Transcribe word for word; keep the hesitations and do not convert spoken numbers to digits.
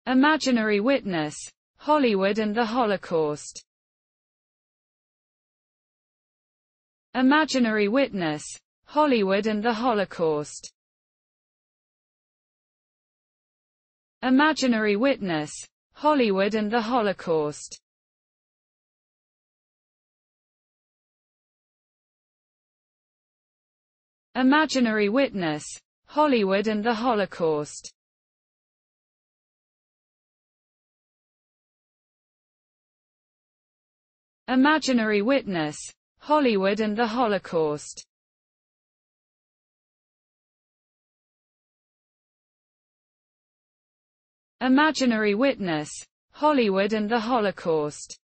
Imaginary witness, Hollywood and the Holocaust. Imaginary witness, Hollywood and the Holocaust. Imaginary witness, Hollywood and the Holocaust. Imaginary witness, Hollywood and the Holocaust. Imaginary witness, Hollywood and the Holocaust. Imaginary witness, Hollywood and the Holocaust.